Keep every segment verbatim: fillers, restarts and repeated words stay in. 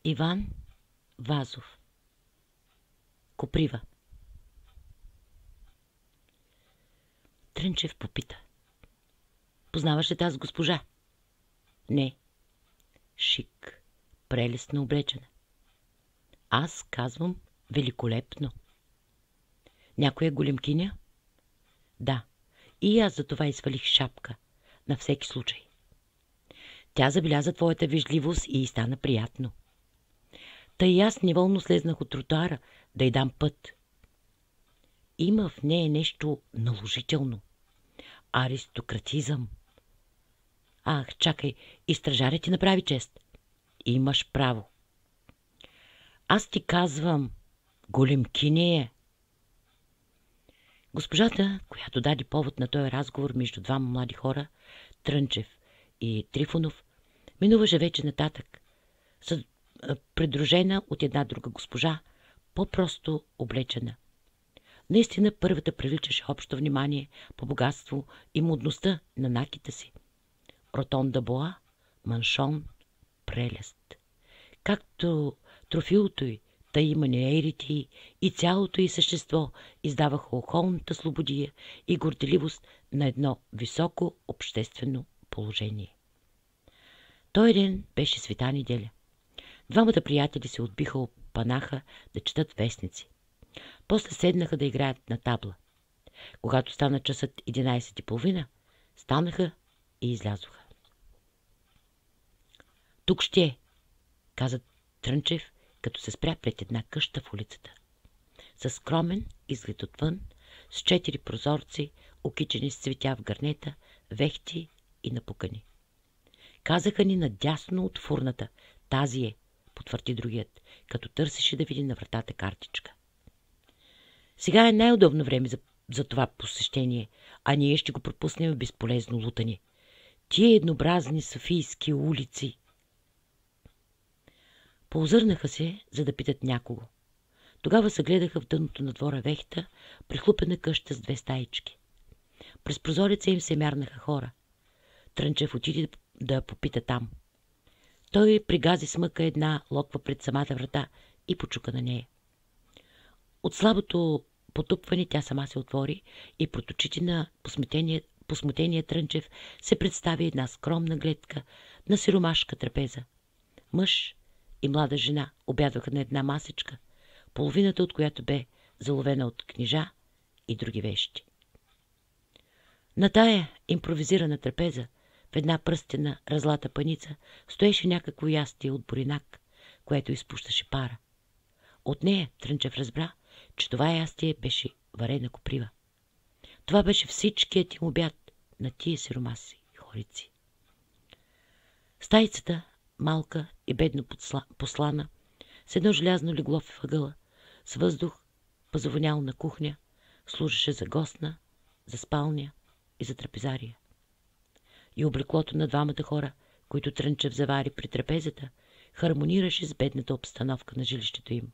Иван Вазов. Коприва. Трънчев попита: познаваш ли тази госпожа? Не. Шик, прелестно облечена. Аз казвам великолепно. Някоя големкиня? Да. И аз за това извалих шапка, на всеки случай. Тя забеляза твоята вежливост и й стана приятно. Та и аз неволно слезнах от тротуара да й дам път. Има в нея нещо наложително. Аристократизъм. Ах, чакай, и стражарят ти направи чест. Имаш право. Аз ти казвам, големкиня е. Госпожата, която даде повод на този разговор между двама млади хора, Трънчев и Трифонов, минуваше вече нататък, придружена от една друга госпожа, по-просто облечена. Наистина първата привличаше общо внимание по богатство и модността на накита си. Ротонда боа, маншон, прелест. Както трофилото й, та и маниерите й и цялото й същество издаваха охолната слободия и горделивост на едно високо обществено положение. Той ден беше света неделя. Двамата приятели се отбиха от панаха да четат вестници. После седнаха да играят на табла. Когато стана часът единайсет и половина, станаха и излязоха. Тук ще е, каза Трънчев, като се спря пред една къща в улицата. Със скромен изглед отвън, с четири прозорци, окичени с цветя в гърнета, вехти и напукани. Казаха ни надясно от фурната. Тази е, потвърди другият, като търсеше да види на вратата картичка. Сега е най-удобно време за, за това посещение, а ние ще го пропуснем безполезно лутане. Тие еднообразни софийски улици. Поозърнаха се, за да питат някого. Тогава се гледаха в дъното на двора вехта, прихлупена къща с две стаички. През прозореца им се мярнаха хора. Трънчев отиде да попита там. Той пригази с мъка една локва пред самата врата и почука на нея. От слабото потупване тя сама се отвори и пред очите на посмутения Трънчев се представи една скромна гледка на сиромашка трапеза. Мъж и млада жена обядваха на една масичка, половината от която бе заловена от книжа и други вещи. На тая импровизирана трапеза в една пръстена разлата паница стоеше някакво ястие от буринак, което изпущаше пара. От нея Трънчев разбра, че това ястие беше варена коприва. Това беше всичкият им обяд на тия сиромаси хорици. Стаицата, малка и бедно послана, с едно желязно легло в ъгъла, с въздух, позавонял на кухня, служеше за гостна, за спалня и за трапезария. И облеклото на двамата хора, които Трънчев завари при трапезата, хармонираше с бедната обстановка на жилището им.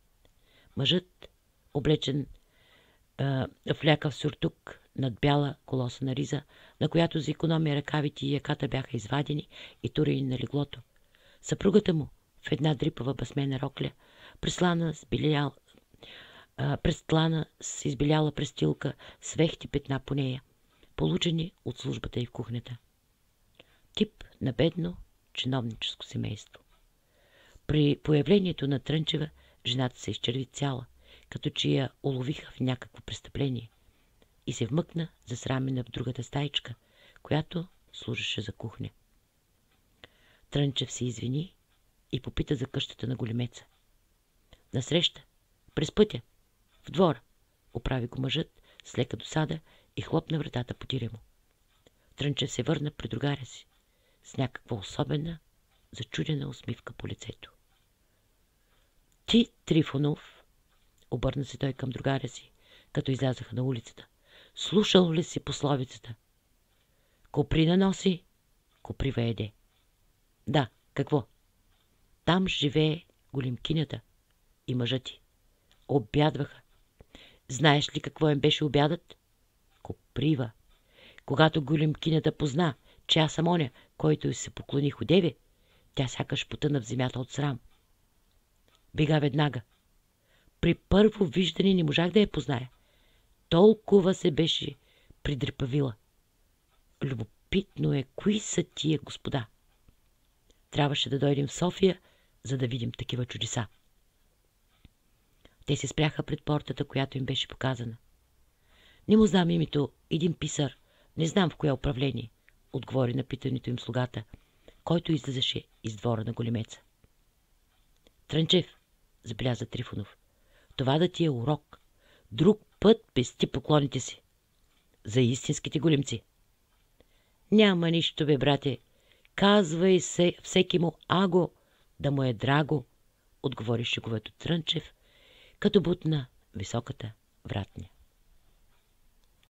Мъжът, облечен е, в лекав сюртук над бяла колосана риза, на която за икономия ръкавите и яката бяха извадени и турени на леглото. Съпругата му в една дрипава басмена рокля, преслана с, билял, е, престлана с избеляла престилка с вехти петна по нея, получени от службата и в кухнята. Тип на бедно чиновническо семейство. При появлението на Трънчева жената се изчерви цяла, като че я уловиха в някакво престъпление и се вмъкна засрамена в другата стаичка, която служеше за кухня. Трънчев се извини и попита за къщата на големеца. Насреща, през пътя, в двора, оправи го мъжът с лека досада и хлопна вратата по тире му. Трънчев се върна при другаря си с някаква особена, зачудена усмивка по лицето. Ти, Трифонов, обърна се той към другаря си, като излязаха на улицата. Слушал ли си пословицата? Коприна носи, коприва еде. Да, какво? Там живее големкинята и мъжът ти. Обядваха. Знаеш ли какво им беше обядът? Коприва. Когато големкинята позна, че аз съм оня, който й се поклоних одеве, тя сякаш потъна в земята от срам. Бега веднага. При първо виждане не можах да я позная. Толкова се беше придрепавила. Любопитно е, кои са тия господа. Трябваше да дойдем в София, за да видим такива чудеса. Те се спряха пред портата, която им беше показана. Не му знам името, един писар, не знам в кое управление, отговори на питането им слугата, който излизаше из двора на големеца. Трънчев, забеляза Трифонов, това да ти е урок. Друг път пести поклоните си. За истинските големци. Няма нищо, бе, брате. Казвай се всеки му аго, да му е драго, отговори шеговато Трънчев, като бутна високата вратня.